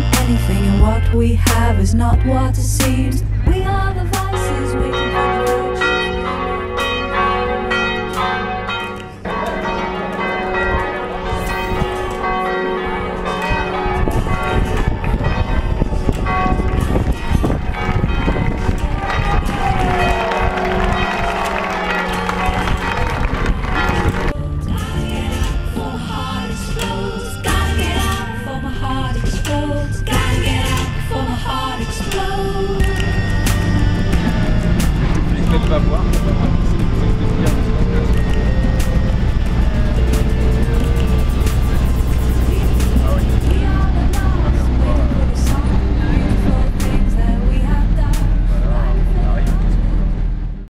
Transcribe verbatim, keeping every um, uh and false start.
want anything, and what we have is not what it seems. We are the vices waiting for the virtues. Va voir.